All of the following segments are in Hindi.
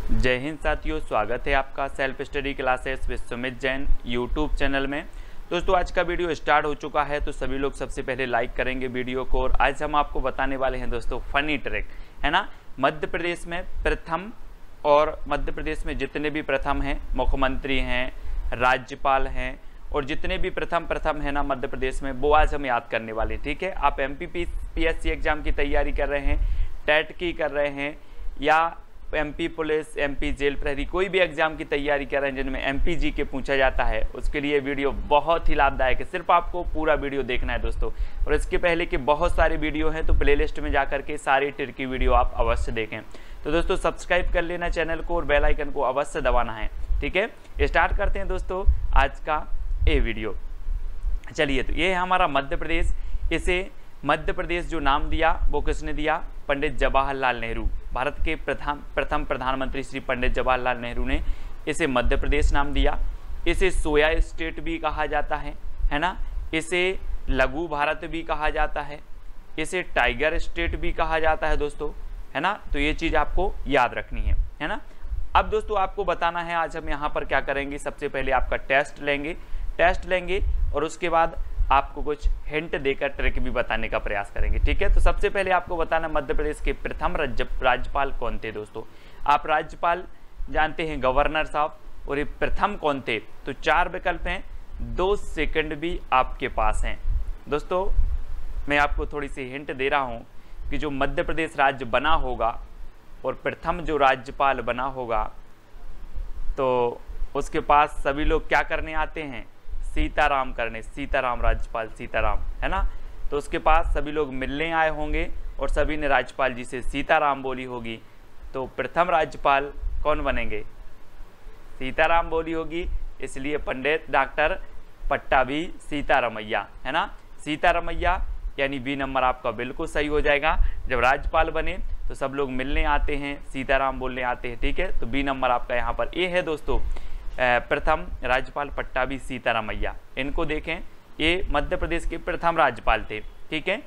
जय हिंद साथियों, स्वागत है आपका self study classes with Sumit Jain YouTube channel में। दोस्तों आज का वीडियो स्टार्ट हो चुका है, तो सभी लोग सबसे पहले लाइक करेंगे वीडियो को। और आज हम आपको बताने वाले हैं दोस्तों फनी ट्रिक, है ना। मध्य प्रदेश में प्रथम, और मध्य प्रदेश में जितने भी प्रथम हैं, मुख्यमंत्री हैं, राज्यपाल हैं, और जितने भी प्रथम है ना मध्य प्रदेश में, वो आज हम याद करने वाले। ठीक है, आप MPPSC एग्जाम की तैयारी कर रहे हैं, टेट की कर रहे हैं, या MP पुलिस, MP जेल प्रहरी, कोई भी एग्जाम की तैयारी कर रहे हैं जिनमें MPG के पूछा जाता है, उसके लिए वीडियो बहुत ही लाभदायक है। सिर्फ आपको पूरा वीडियो देखना है दोस्तों। और इसके पहले के बहुत सारे वीडियो हैं, तो प्लेलिस्ट में जाकर के सारी ट्रिक की वीडियो आप अवश्य देखें। तो दोस्तों सब्सक्राइब कर लेना चैनल को और बेल आइकन को अवश्य दबाना है। ठीक है, स्टार्ट करते हैं दोस्तों आज का ये वीडियो। चलिए, तो ये है हमारा मध्य प्रदेश। इसे मध्य प्रदेश जो नाम दिया वो किसने दिया? पंडित जवाहरलाल नेहरू। भारत के प्रथम प्रधानमंत्री श्री पंडित जवाहरलाल नेहरू ने इसे मध्य प्रदेश नाम दिया। इसे सोया स्टेट भी कहा जाता है ना। इसे लघु भारत भी कहा जाता है, इसे टाइगर स्टेट भी कहा जाता है दोस्तों, है ना। तो ये चीज़ आपको याद रखनी है ना। अब दोस्तों आपको बताना है, आज हम यहाँ पर क्या करेंगे। सबसे पहले आपका टेस्ट लेंगे और उसके बाद आपको कुछ हिंट देकर ट्रिक भी बताने का प्रयास करेंगे। ठीक है, तो सबसे पहले आपको बताना मध्य प्रदेश के प्रथम राज्यपाल कौन थे दोस्तों। आप राज्यपाल जानते हैं गवर्नर साहब, और ये प्रथम कौन थे? तो 4 विकल्प हैं, 2 सेकंड भी आपके पास हैं दोस्तों। मैं आपको थोड़ी सी हिंट दे रहा हूँ कि जो मध्य प्रदेश राज्य बना होगा और प्रथम जो राज्यपाल बना होगा, तो उसके पास सभी लोग क्या करने आते हैं? सीताराम करने। सीताराम, राज्यपाल सीताराम, है ना। तो उसके पास सभी लोग मिलने आए होंगे और सभी ने राज्यपाल जी से सीताराम बोली होगी। तो प्रथम राज्यपाल कौन बनेंगे? सीताराम बोली होगी, इसलिए पंडित डॉक्टर पट्टाभी सीतारमैया, है ना। सीतारमैया यानी बी नंबर आपका बिल्कुल सही हो जाएगा। जब राज्यपाल बने तो सब लोग मिलने आते हैं, सीताराम बोलने आते हैं। ठीक है, तो बी नंबर आपका यहाँ पर ए है दोस्तों। प्रथम राज्यपाल पट्टाभी सीतारमैया, इनको देखें, ये मध्य प्रदेश के प्रथम राज्यपाल थे। ठीक है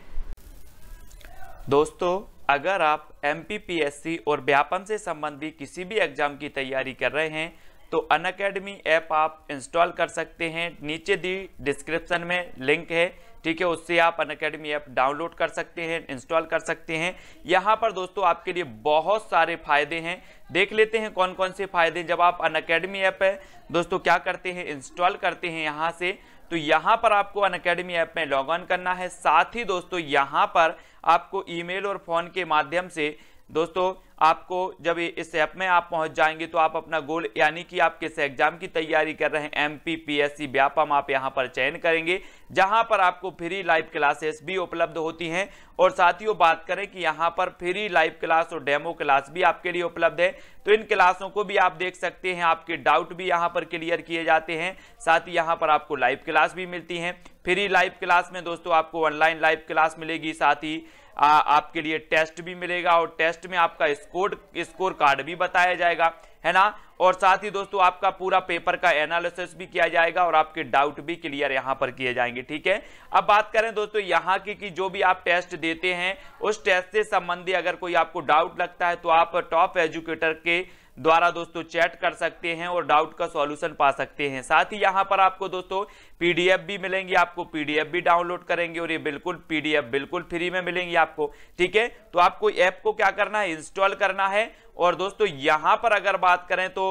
दोस्तों, अगर आप MPPSC और व्यापम से संबंधित किसी भी एग्जाम की तैयारी कर रहे हैं तो अनअकैडमी ऐप आप इंस्टॉल कर सकते हैं। नीचे दी डिस्क्रिप्शन में लिंक है, ठीक है, उससे आप अनअकैडमी ऐप डाउनलोड कर सकते हैं, इंस्टॉल कर सकते हैं। यहाँ पर दोस्तों आपके लिए बहुत सारे फायदे हैं। देख लेते हैं कौन कौन से फायदे। जब आप अनअकैडमी ऐप है दोस्तों क्या करते हैं, इंस्टॉल करते हैं यहाँ से, तो यहाँ पर आपको अनअकैडमी ऐप में लॉग इन करना है। साथ ही दोस्तों यहाँ पर आपको ईमेल और फोन के माध्यम से दोस्तों आपको जब इस ऐप में आप पहुंच जाएंगे तो आप अपना गोल, यानी कि आप किस एग्जाम की तैयारी कर रहे हैं, MPPSC व्यापम, आप यहां पर चयन करेंगे, जहां पर आपको फ्री लाइव क्लासेस भी उपलब्ध होती हैं। और साथियों बात करें कि यहां पर फ्री लाइव क्लास और डेमो क्लास भी आपके लिए उपलब्ध है, तो इन क्लासों को भी आप देख सकते हैं। आपके डाउट भी यहां पर क्लियर किए जाते हैं। साथ ही यहां पर आपको लाइव क्लास भी मिलती हैं। फ्री लाइव क्लास में दोस्तों आपको ऑनलाइन लाइव क्लास मिलेगी, साथ ही आपके लिए टेस्ट भी मिलेगा, और टेस्ट में आपका स्कोर कार्ड भी बताया जाएगा, है ना। और साथ ही दोस्तों आपका पूरा पेपर का एनालिसिस भी किया जाएगा और आपके डाउट भी क्लियर यहां पर किए जाएंगे। ठीक है, अब बात करें दोस्तों यहां की कि जो भी आप टेस्ट देते हैं उस टेस्ट से संबंधी अगर कोई आपको डाउट लगता है तो आप टॉप एजुकेटर के द्वारा दोस्तों चैट कर सकते हैं और डाउट का सॉल्यूशन पा सकते हैं। साथ ही यहां पर आपको दोस्तों PDF भी मिलेंगी, आपको PDF भी डाउनलोड करेंगे, और ये बिल्कुल PDF बिल्कुल फ्री में मिलेंगी आपको। ठीक है, तो आपको ऐप को क्या करना है, इंस्टॉल करना है। और दोस्तों यहां पर अगर बात करें तो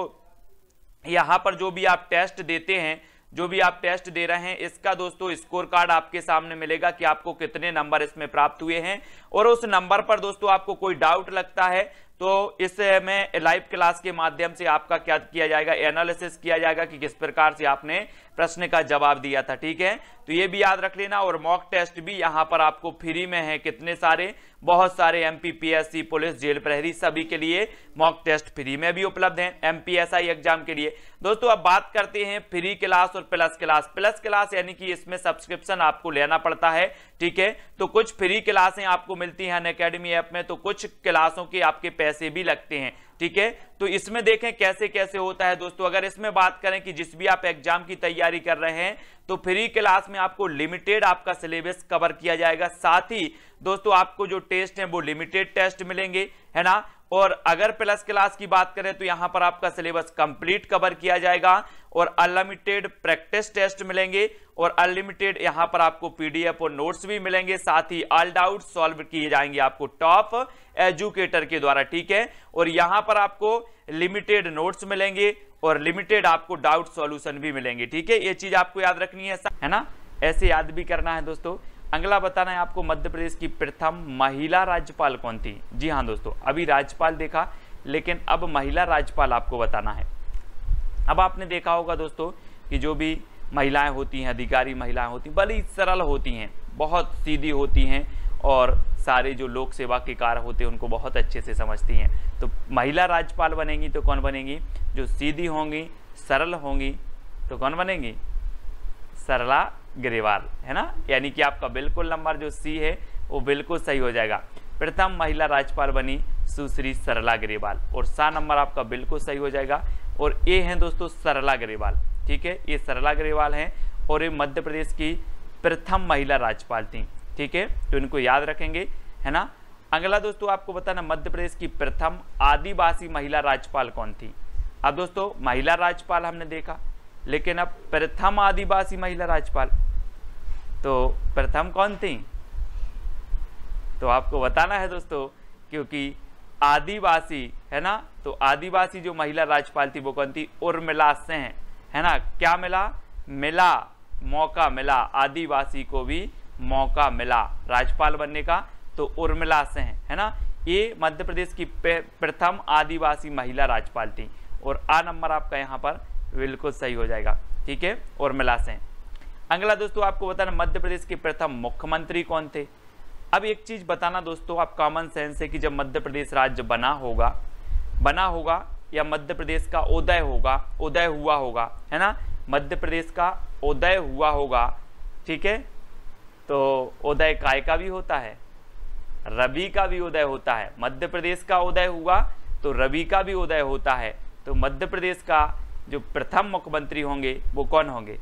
यहां पर जो भी आप टेस्ट देते हैं, जो भी आप टेस्ट दे रहे हैं, इसका दोस्तों स्कोर कार्ड आपके सामने मिलेगा कि आपको कितने नंबर इसमें प्राप्त हुए हैं। और उस नंबर पर दोस्तों आपको कोई डाउट लगता है तो इसमें लाइव क्लास के माध्यम से आपका क्या किया जाएगा, एनालिसिस किया जाएगा कि किस प्रकार से आपने प्रश्न का जवाब दिया था। ठीक है, तो ये भी याद रख लेना। और मॉक टेस्ट भी यहाँ पर आपको फ्री में है, कितने सारे, बहुत सारे MPPSC पुलिस जेल प्रहरी सभी के लिए मॉक टेस्ट फ्री में भी उपलब्ध हैं, MPSI एग्जाम के लिए। दोस्तों अब बात करते हैं फ्री क्लास और प्लस क्लास। प्लस क्लास यानी कि इसमें सब्सक्रिप्शन आपको लेना पड़ता है। ठीक है, तो कुछ फ्री क्लासें आपको मिलती हैं अनअकैडमी ऐप में, तो कुछ क्लासों के आपके पैसे भी लगते हैं। ठीक है, तो इसमें देखें कैसे कैसे होता है दोस्तों। अगर इसमें बात करें कि जिस भी आप एग्जाम की तैयारी कर रहे हैं तो फ्री क्लास में आपको लिमिटेड आपका सिलेबस कवर किया जाएगा। साथ ही दोस्तों आपको जो टेस्ट हैं वो लिमिटेड टेस्ट मिलेंगे, है ना। और अगर प्लस क्लास की बात करें तो यहां पर आपका सिलेबस कंप्लीट कवर किया जाएगा और अनलिमिटेड प्रैक्टिस टेस्ट मिलेंगे और अनलिमिटेड यहां पर आपको पीडीएफ और नोट्स भी मिलेंगे, साथ ही ऑल डाउट सॉल्व किए जाएंगे आपको टॉप एजुकेटर के द्वारा, ठीक है। और यहां पर आपको लिमिटेड नोट्स मिलेंगे और लिमिटेड आपको डाउट सॉल्यूशन भी मिलेंगे, ठीक है। ये चीज आपको याद रखनी है ना, ऐसे याद भी करना है दोस्तों। अगला बताना है आपको मध्य प्रदेश की प्रथम महिला राज्यपाल कौन थी। जी हाँ दोस्तों, अभी राज्यपाल देखा, लेकिन अब महिला राज्यपाल आपको बताना है। अब आपने देखा होगा दोस्तों कि जो भी महिलाएं होती हैं, अधिकारी महिलाएं होती हैं, बड़ी सरल होती हैं, बहुत सीधी होती हैं और सारे जो लोक सेवा के कार्य होते हैं उनको बहुत अच्छे से समझती हैं। तो महिला राज्यपाल बनेंगी तो कौन बनेंगी, जो सीधी होंगी, सरल होंगी, तो कौन बनेंगी, सरला ग्रेवाल, है ना। यानी कि आपका बिल्कुल नंबर जो सी है वो बिल्कुल सही हो जाएगा। प्रथम महिला राज्यपाल बनी सुश्री सरला ग्रेवाल और सा नंबर आपका बिल्कुल सही हो जाएगा। और ये हैं दोस्तों सरला ग्रेवाल, ठीक है, ये सरला ग्रेवाल हैं और ये मध्य प्रदेश की प्रथम महिला राज्यपाल थी, ठीक है, तो इनको याद रखेंगे, है ना। अगला दोस्तों आपको बताना मध्य प्रदेश की प्रथम आदिवासी महिला राज्यपाल कौन थी। अब दोस्तों महिला राज्यपाल हमने देखा, लेकिन अब प्रथम आदिवासी महिला राज्यपाल, तो प्रथम कौन थी, तो आपको बताना है दोस्तों, क्योंकि आदिवासी, है ना, तो आदिवासी जो महिला राज्यपाल थी वो कौन थी, उर्मिला सिंह, है ना। क्या मिला, मिला, मौका मिला, आदिवासी को भी मौका मिला राज्यपाल बनने का, तो उर्मिला सिंह, है ना, ये मध्य प्रदेश की प्रथम आदिवासी महिला राज्यपाल थी और आ नंबर आपका यहाँ पर बिल्कुल सही हो जाएगा, ठीक है, उर्मिला सिंह। अगला दोस्तों आपको बताना मध्य प्रदेश के प्रथम मुख्यमंत्री कौन थे। अब एक चीज बताना दोस्तों, आप कॉमन सेंस है कि जब मध्य प्रदेश राज्य बना होगा या मध्य प्रदेश का उदय हुआ होगा, है ना, मध्य प्रदेश का उदय हुआ होगा, ठीक है, तो उदय काय का भी होता है, रवि का भी उदय होता है। मध्य प्रदेश का उदय हुआ तो रवि का भी उदय होता है। तो मध्य प्रदेश का जो प्रथम मुख्यमंत्री होंगे वो कौन होंगे,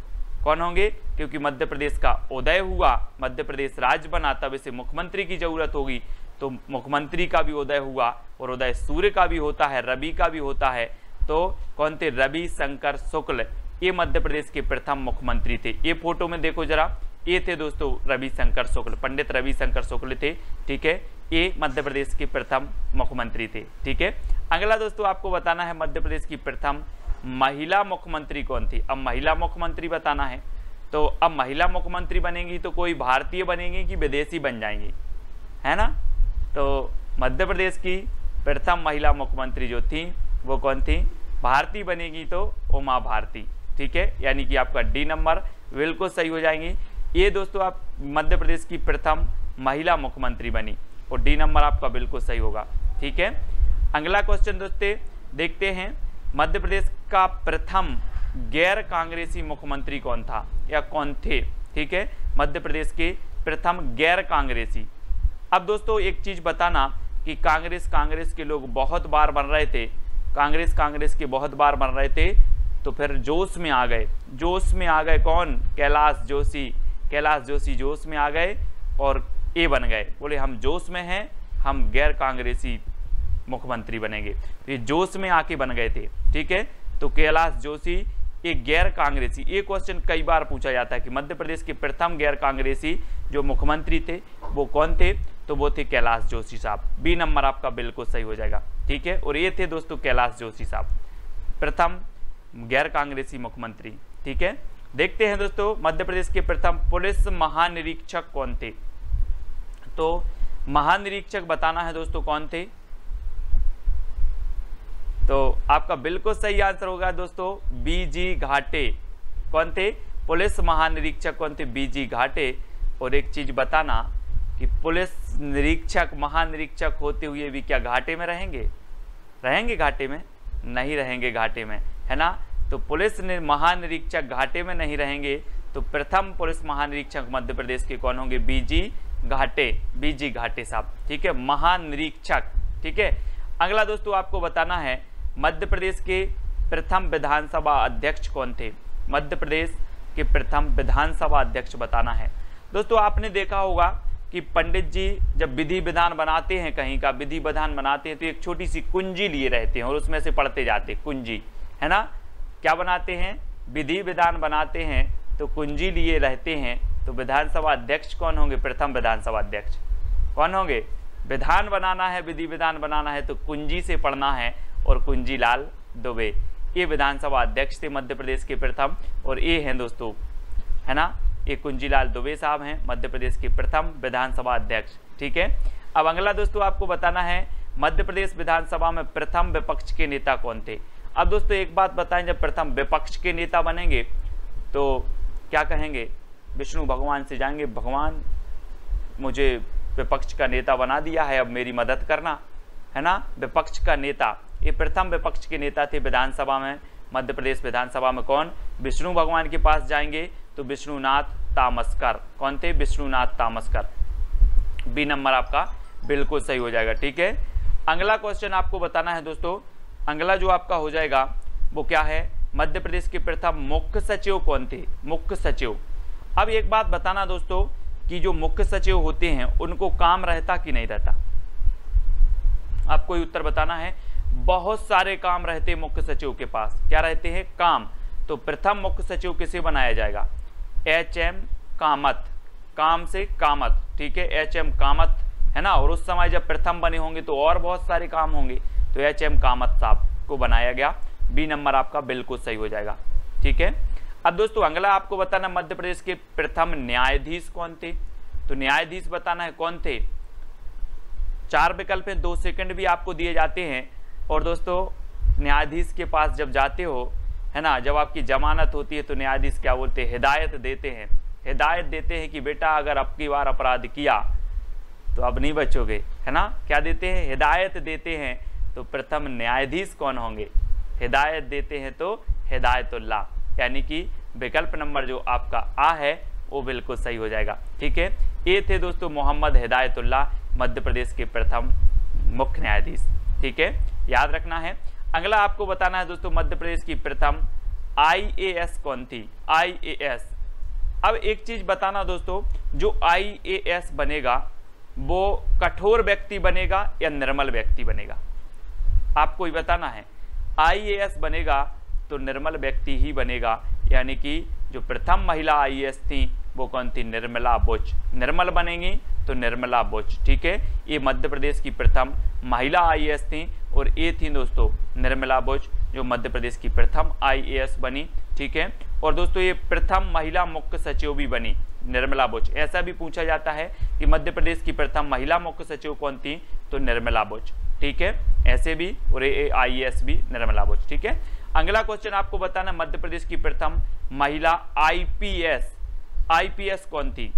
क्योंकि मध्य प्रदेश का उदय हुआ, मध्य प्रदेश राज्य बना, तब इसे मुख्यमंत्री की जरूरत होगी, तो मुख्यमंत्री का भी उदय हुआ और उदय सूर्य का भी होता है, रवि का भी होता है। तो कौन थे, रवि शंकर शुक्ल, ये मध्य प्रदेश के प्रथम मुख्यमंत्री थे। ये फोटो में देखो जरा, ये थे दोस्तों रवि शंकर शुक्ल, पंडित रवि शंकर शुक्ल थे, ठीक है, ये मध्य प्रदेश के प्रथम मुख्यमंत्री थे, ठीक है। अगला दोस्तों आपको बताना है मध्य प्रदेश की प्रथम महिला मुख्यमंत्री कौन थी। अब महिला मुख्यमंत्री बताना है, तो अब महिला मुख्यमंत्री बनेंगी तो कोई भारतीय बनेंगी कि विदेशी बन जाएंगी, है ना। तो मध्य प्रदेश की प्रथम महिला मुख्यमंत्री जो थी वो कौन थी, भारती बनेगी तो उमा भारती, ठीक है, यानी कि आपका डी नंबर बिल्कुल सही हो जाएंगी। ये दोस्तों आप मध्य प्रदेश की प्रथम महिला मुख्यमंत्री बनी और डी नंबर आपका बिल्कुल सही होगा, ठीक है। अगला क्वेश्चन दोस्तों देखते हैं, मध्य प्रदेश का प्रथम गैर कांग्रेसी मुख्यमंत्री कौन था या कौन थे, ठीक है, मध्य प्रदेश के प्रथम गैर कांग्रेसी। अब दोस्तों एक चीज बताना कि कांग्रेस के लोग बहुत बार बन रहे थे, कांग्रेस के बहुत बार बन रहे थे, तो फिर जोश में आ गए कौन, कैलाश जोशी जोश में आ गए और ए बन गए, बोले हम जोश में हैं, हम गैर कांग्रेसी मुख्यमंत्री बनेंगे, तो ये जोश में आके बन गए थे, ठीक है। तो कैलाश जोशी एक गैर कांग्रेसी, ये क्वेश्चन कई बार पूछा जाता है कि मध्य प्रदेश के प्रथम गैर कांग्रेसी जो मुख्यमंत्री थे वो कौन थे, तो वो थे कैलाश जोशी साहब, बी नंबर आपका बिल्कुल सही हो जाएगा, ठीक है। और ये थे दोस्तों कैलाश जोशी साहब, प्रथम गैर कांग्रेसी मुख्यमंत्री, ठीक है। देखते हैं दोस्तों मध्य प्रदेश के प्रथम पुलिस महानिरीक्षक कौन थे। तो महानिरीक्षक बताना है दोस्तों कौन थे, तो आपका बिल्कुल सही आंसर होगा दोस्तों बीजी घाटे। कौन थे, पुलिस महानिरीक्षक कौन थे, बीजी घाटे। और एक चीज बताना कि पुलिस निरीक्षक महानिरीक्षक होते हुए भी क्या घाटे में रहेंगे घाटे में नहीं रहेंगे घाटे में, है ना। तो पुलिस महानिरीक्षक घाटे में नहीं रहेंगे, तो प्रथम पुलिस महानिरीक्षक मध्य प्रदेश के कौन होंगे, बीजी घाटे साहब, ठीक है, महानिरीक्षक, ठीक है। अगला दोस्तों आपको बताना है मध्य प्रदेश के प्रथम विधानसभा अध्यक्ष कौन थे। मध्य प्रदेश के प्रथम विधानसभा अध्यक्ष बताना है। दोस्तों आपने देखा होगा कि पंडित जी जब विधि विधान बनाते हैं, कहीं का विधि विधान बनाते हैं, तो एक छोटी सी कुंजी लिए रहते हैं और उसमें से पढ़ते जाते, कुंजी, है ना। क्या बनाते हैं? विधि विधान बनाते हैं तो कुंजी लिए रहते हैं। तो विधानसभा अध्यक्ष कौन होंगे? प्रथम विधानसभा अध्यक्ष कौन होंगे? विधान बनाना है, विधि विधान बनाना है तो कुंजी से पढ़ना है, और कुंजीलाल दुबे ये विधानसभा अध्यक्ष थे मध्य प्रदेश के प्रथम, और ये हैं दोस्तों, है ना, ये कुंजीलाल दुबे साहब हैं मध्य प्रदेश के प्रथम विधानसभा अध्यक्ष। ठीक है। अब अगला दोस्तों आपको बताना है मध्य प्रदेश विधानसभा में प्रथम विपक्ष के नेता कौन थे। अब दोस्तों एक बात बताएं, जब प्रथम विपक्ष के नेता बनेंगे तो क्या कहेंगे? विष्णु भगवान से जाएंगे, भगवान मुझे विपक्ष का नेता बना दिया है, अब मेरी मदद करना, है ना। विपक्ष का नेता, ये प्रथम विपक्ष के नेता थे विधानसभा में, मध्य प्रदेश विधानसभा में। कौन? विष्णु भगवान के पास जाएंगे तो विष्णुनाथ तामस्कर। कौन थे? विष्णुनाथ तामस्कर। बी नंबर आपका बिल्कुल सही हो जाएगा। ठीक है। अगला क्वेश्चन आपको बताना है दोस्तों, अगला जो आपका हो जाएगा वो क्या है? मध्य प्रदेश के प्रथम मुख्य सचिव कौन थे? मुख्य सचिव। अब एक बात बताना दोस्तों कि जो मुख्य सचिव होते हैं उनको काम रहता कि नहीं रहता? आपको ही उत्तर बताना है। बहुत सारे काम रहते मुख्य सचिव के पास। क्या रहते हैं? काम। तो प्रथम मुख्य सचिव किसे बनाया जाएगा? एच.एम. कामत। काम से कामत। ठीक है, एच.एम. कामत, है ना। और उस समय जब प्रथम बने होंगे तो और बहुत सारे काम होंगे, तो एच.एम. कामत साहब को बनाया गया। बी नंबर आपका बिल्कुल सही हो जाएगा। ठीक है। अब दोस्तों अगला आपको बताना मध्य प्रदेश के प्रथम न्यायाधीश कौन थे। तो न्यायाधीश बताना है कौन थे। 4 विकल्प हैं, 2 सेकंड भी आपको दिए जाते हैं। और दोस्तों न्यायाधीश के पास जब जाते हो, है ना, जब आपकी जमानत होती है तो न्यायाधीश क्या बोलते हैं? हिदायत देते हैं। हिदायत देते हैं कि बेटा अगर अब की बार अपराध किया तो अब नहीं बचोगे, है ना। क्या देते हैं? हिदायत देते हैं। तो प्रथम न्यायाधीश कौन होंगे? हिदायत देते हैं तो हिदायतुल्लाह, यानी कि विकल्प नंबर जो आपका आ है वो बिल्कुल सही हो जाएगा। ठीक है। ये थे दोस्तों मोहम्मद हिदायतुल्लाह, मध्य प्रदेश के प्रथम मुख्य न्यायाधीश। ठीक है, याद रखना है। अगला आपको बताना है दोस्तों मध्य प्रदेश की प्रथम आईएएस कौन थी? आईएएस। अब एक चीज बताना दोस्तों, जो आईएएस बनेगा वो कठोर व्यक्ति बनेगा या निर्मल व्यक्ति बनेगा? आपको ही बताना है। आईएएस बनेगा तो निर्मल व्यक्ति ही बनेगा, यानी कि जो प्रथम महिला आईएएस थी वो कौन थी? निर्मला बुच। निर्मल बनेंगी तो निर्मला बुच। ठीक है, ये मध्य प्रदेश की प्रथम महिला आईएएस थी, और ये थी दोस्तों निर्मला बुच जो मध्य प्रदेश की प्रथम आईएएस बनी। ठीक है। और दोस्तों ये प्रथम महिला मुख्य सचिव भी बनी निर्मला बुच। ऐसा भी पूछा जाता है कि मध्य प्रदेश की प्रथम महिला मुख्य सचिव कौन थी? तो निर्मला बुच। ठीक है, ऐसे भी, और आईएएस भी निर्मला बुच। ठीक है। अगला क्वेश्चन आपको बताना मध्य प्रदेश की प्रथम महिला आईपीएस। आईपीएस कौन थी?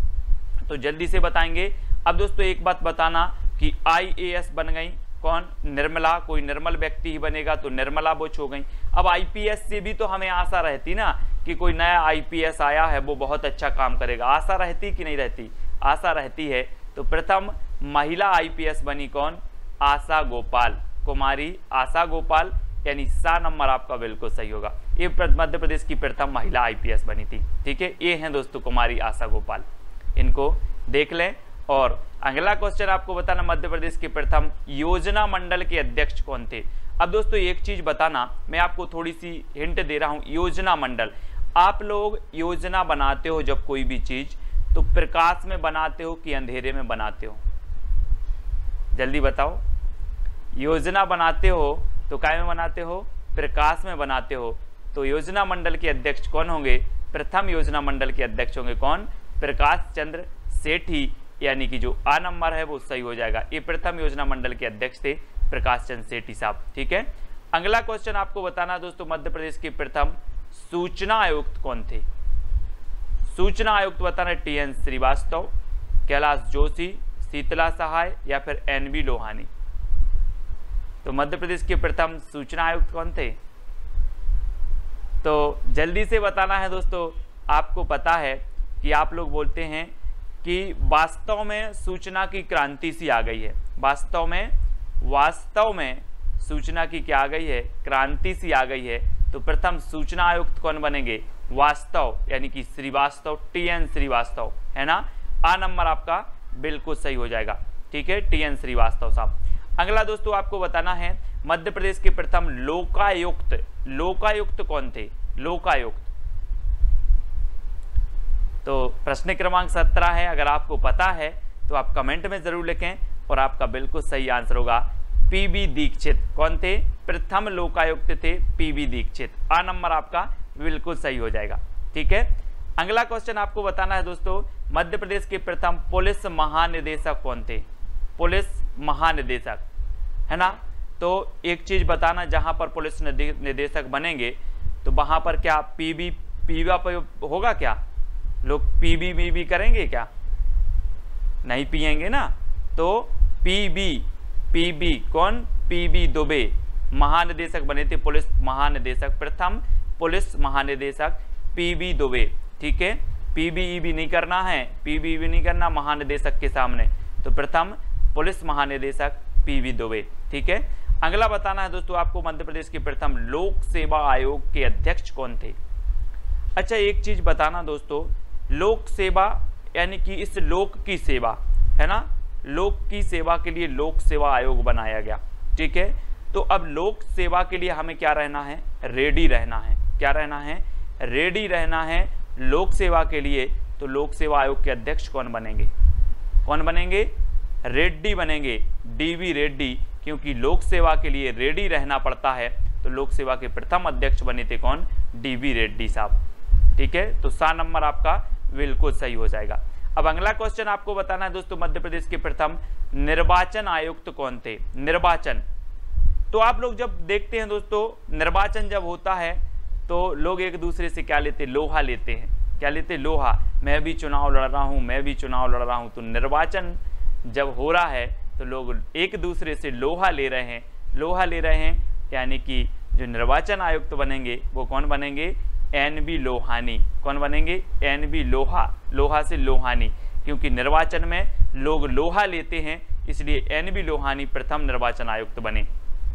तो जल्दी से बताएंगे। अब दोस्तों एक बात बताना कि आईएएस बन गई कौन? निर्मला। कोई निर्मल व्यक्ति ही बनेगा तो निर्मला बुच हो गई। अब आईपीएस से भी तो हमें आशा रहती ना कि कोई नया आईपीएस आया है वो बहुत अच्छा काम करेगा। आशा रहती कि नहीं रहती? आशा रहती है। तो प्रथम महिला आईपीएस बनी कौन? आशा गोपाल, कुमारी आशा गोपाल, यानी सा नंबर आपका बिल्कुल सही होगा। ये मध्य प्रदेश की प्रथम महिला आईपीएस बनी थी। ठीक है, ये हैं दोस्तों कुमारी आशा गोपाल, इनको देख लें। और अगला क्वेश्चन आपको बताना मध्य प्रदेश के प्रथम योजना मंडल के अध्यक्ष कौन थे। अब दोस्तों एक चीज बताना, मैं आपको थोड़ी सी हिंट दे रहा हूं। योजना मंडल, आप लोग योजना बनाते हो जब कोई भी चीज, तो प्रकाश में बनाते हो कि अंधेरे में बनाते हो? जल्दी बताओ। योजना बनाते हो तो काय में बनाते हो? प्रकाश में बनाते हो। तो योजना मंडल के अध्यक्ष कौन होंगे? प्रथम योजना मंडल के अध्यक्ष होंगे कौन? प्रकाश चंद्र सेठी, यानी कि जो आ नंबर है वो सही हो जाएगा। ये प्रथम योजना मंडल के अध्यक्ष थे प्रकाश चंद्र सेठी साहब। ठीक है। अगला क्वेश्चन आपको बताना दोस्तों मध्य प्रदेश के प्रथम सूचना आयुक्त कौन थे। सूचना आयुक्त बताना टीएन श्रीवास्तव, कैलाश जोशी, शीतला सहाय या फिर एनबी लोहानी। तो मध्य प्रदेश के प्रथम सूचना आयुक्त कौन थे? तो जल्दी से बताना है दोस्तों। आपको पता है कि आप लोग बोलते हैं कि वास्तव में सूचना की क्रांति सी आ गई है। वास्तव में सूचना की क्या आ गई है? क्रांति सी आ गई है। तो प्रथम सूचना आयुक्त कौन बनेंगे? वास्तव, यानी कि श्रीवास्तव, टीएन श्रीवास्तव, है ना। आ नंबर आपका बिल्कुल सही हो जाएगा। ठीक है, TN श्रीवास्तव साहब। अगला दोस्तों आपको बताना है मध्य प्रदेश के प्रथम लोकायुक्त कौन थे? लोकायुक्त। तो प्रश्न क्रमांक 17 है, अगर आपको पता है तो आप कमेंट में जरूर लिखें और आपका बिल्कुल सही आंसर होगा PB दीक्षित। कौन थे? प्रथम लोकायुक्त थे PB दीक्षित। आ नंबर आपका बिल्कुल सही हो जाएगा। ठीक है, अगला क्वेश्चन आपको बताना है दोस्तों मध्य प्रदेश के प्रथम पुलिस महानिदेशक कौन थे? पुलिस महानिदेशक, है ना। तो एक चीज बताना, जहां पर पुलिस निदेशक बनेंगे तो वहां पर क्या पीबी होगा? क्या लोग पीबी करेंगे? क्या नहीं पिएंगे ना। तो पीबी कौन? PB दुबे महानिदेशक बने थे, पुलिस महानिदेशक, प्रथम पुलिस महानिदेशक PB दुबे। ठीक है, PBE नहीं करना है, PBE नहीं करना महानिदेशक के सामने, तो प्रथम पुलिस महानिदेशक PB दुबे। ठीक है, अगला बताना है दोस्तों आपको मध्य प्रदेश के प्रथम लोक सेवा आयोग के अध्यक्ष कौन थे? अच्छा, एक चीज बताना दोस्तों, लोक सेवा यानी कि इस लोक की सेवा, है ना, लोक की सेवा के लिए लोक सेवा आयोग बनाया गया। ठीक है, तो अब लोक सेवा के लिए हमें क्या रहना है? रेडी रहना है। क्या रहना है? रेडी रहना है लोक सेवा के लिए। तो लोक सेवा आयोग के अध्यक्ष कौन बनेंगे? कौन बनेंगे? रेड्डी बनेंगे, DV रेड्डी, क्योंकि लोक सेवा के लिए रेडी रहना पड़ता है। तो लोक सेवा के प्रथम अध्यक्ष बने थे कौन? DV रेड्डी साहब। ठीक है, तो 7 नंबर आपका बिल्कुल सही हो जाएगा। अब अगला क्वेश्चन आपको बताना है दोस्तों मध्य प्रदेश के प्रथम निर्वाचन आयुक्त कौन थे? निर्वाचन। तो आप लोग जब देखते हैं दोस्तों, निर्वाचन जब होता है तो लोग एक दूसरे से क्या लेते? लोहा लेते हैं। क्या लेते? लोहा। मैं भी चुनाव लड़ रहा हूं, मैं भी चुनाव लड़ रहा हूं। तो निर्वाचन जब हो रहा है तो लोग एक दूसरे से लोहा ले रहे हैं। लोहा ले रहे हैं यानी कि जो निर्वाचन आयुक्त बनेंगे वो कौन बनेंगे? NB लोहानी। कौन बनेंगे? NB लोहा। लोहा से लोहानी, क्योंकि निर्वाचन में लोग लोहा लेते हैं, इसलिए NB लोहानी प्रथम निर्वाचन आयुक्त बने।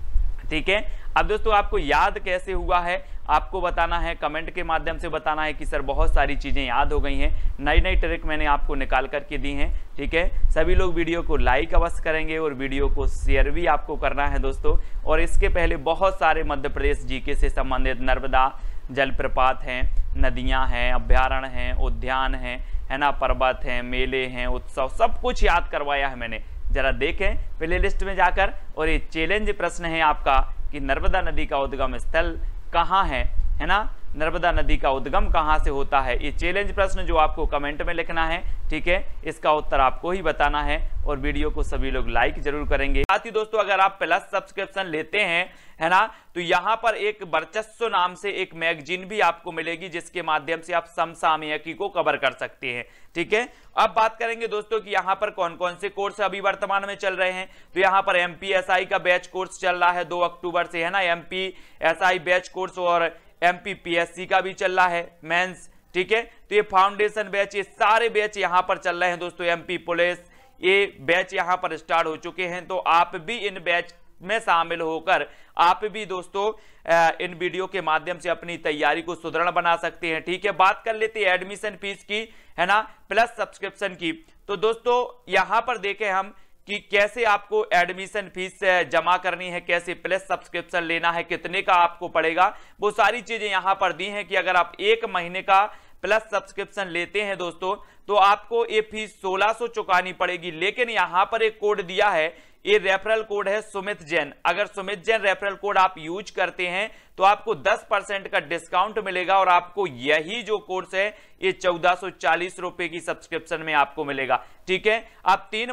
ठीक है, अब दोस्तों आपको याद कैसे हुआ है आपको बताना है, कमेंट के माध्यम से बताना है कि सर बहुत सारी चीजें याद हो गई हैं, नई नई ट्रिक मैंने आपको निकाल करके दी हैं। ठीक है, सभी लोग वीडियो को लाइक अवश्य करेंगे और वीडियो को शेयर भी आपको करना है दोस्तों। और इसके पहले बहुत सारे मध्य प्रदेश जीके से संबंधित नर्मदा जलप्रपात हैं, नदियां हैं, अभ्यारण्य हैं, उद्यान हैं, है ना, पर्वत हैं, मेले हैं, उत्सव, सब कुछ याद करवाया है मैंने। जरा देखें प्ले लिस्ट में जाकर। और ये चैलेंज प्रश्न है आपका कि नर्मदा नदी का उद्गम स्थल कहाँ है ना, नर्मदा नदी का उद्गम कहाँ से होता है? ये चैलेंज प्रश्न जो आपको कमेंट में लिखना है। ठीक है, इसका उत्तर आपको ही बताना है और वीडियो को सभी लोग लाइक जरूर करेंगे। साथ ही दोस्तों अगर आप प्लस सब्सक्रिप्शन लेते हैं, है ना, तो यहाँ पर एक वर्चस्व नाम से एक मैगजीन भी आपको मिलेगी जिसके माध्यम से आप समसामयिकी को कवर कर सकते हैं। ठीक है, अब बात करेंगे दोस्तों कि यहाँ पर कौन कौन से कोर्स अभी वर्तमान में चल रहे हैं। तो यहाँ पर MPSI का बैच कोर्स चल रहा है 2 अक्टूबर से, है ना, MPSI बैच कोर्स, और MPPSC का भी चल रहा है मेंस। ठीक है, तो ये फाउंडेशन बैच, ये सारे बैच यहाँ पर चल रहे हैं दोस्तों। MP पुलिस, ये बैच यहाँ पर स्टार्ट हो चुके हैं। तो आप भी इन बैच में शामिल होकर आप भी दोस्तों इन वीडियो के माध्यम से अपनी तैयारी को सुदृढ़ बना सकते हैं। ठीक है, बात कर लेते हैं एडमिशन फीस की, है ना, प्लस सब्सक्रिप्शन की। तो दोस्तों यहां पर देखें हम कि कैसे आपको एडमिशन फीस जमा करनी है, कैसे प्लस सब्सक्रिप्शन लेना है, कितने का आपको पड़ेगा, वो सारी चीजें यहां पर दी हैं कि अगर आप 1 महीने का प्लस सब्सक्रिप्शन लेते हैं दोस्तों तो आपको ये फीस 1600 चुकानी पड़ेगी। लेकिन यहां पर एक कोड दिया है, ये रेफरल कोड है सुमित जैन। अगर सुमित जैन रेफरल कोड आप यूज करते हैं तो आपको 10% का डिस्काउंट मिलेगा और आपको यही जो कोर्स है ये 1440 रुपए की सब्सक्रिप्शन में आपको मिलेगा। ठीक है, आप 3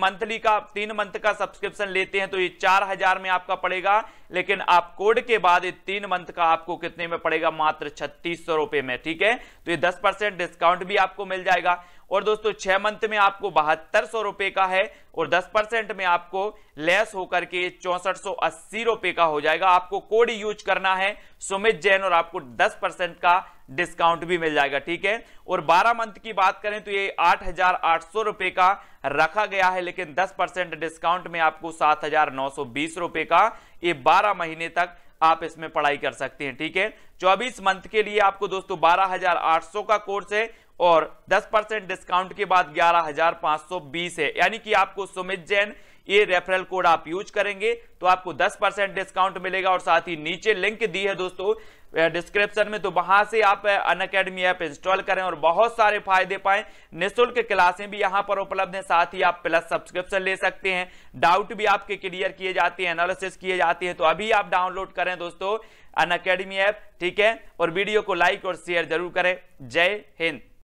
मंथ का सब्सक्रिप्शन लेते हैं तो ये 4000 में आपका पड़ेगा, लेकिन आप कोड के बाद 3 मंथ का आपको कितने में पड़ेगा? मात्र 3600 रुपए में। ठीक है, तो ये 10% डिस्काउंट भी आपको मिल जाएगा। और दोस्तों 6 मंथ में आपको 7200 रुपए का है और 10% में आपको लेस होकर के 6480 रुपए का हो जाएगा। आपको कोड यूज करना है सुमित जैन और आपको 10% का डिस्काउंट भी मिल जाएगा। ठीक है, और 12 मंथ की बात करें तो ये 8800 रुपए का रखा गया है, लेकिन 10% डिस्काउंट में आपको 7920 रुपए का ये 12 महीने तक आप इसमें पढ़ाई कर सकते हैं। ठीक है, 24 मंथ के लिए आपको दोस्तों 12800 का कोर्स है और 10% डिस्काउंट के बाद 11,520 है। यानी कि आपको सुमित जैन ये रेफरल कोड आप यूज करेंगे तो आपको 10% डिस्काउंट मिलेगा। और साथ ही नीचे लिंक दी है दोस्तों डिस्क्रिप्शन में, तो वहां से आप अनअकैडमी ऐप इंस्टॉल करें और बहुत सारे फायदे पाएं। निःशुल्क क्लासें भी यहां पर उपलब्ध हैं, साथ ही आप प्लस सब्सक्रिप्शन ले सकते हैं, डाउट भी आपके क्लियर किए जाते हैं, एनालिसिस किए जाते हैं। तो अभी आप डाउनलोड करें दोस्तों अनअकैडमी ऐप, ठीक है। और वीडियो को लाइक और शेयर जरूर करें। जय हिंद।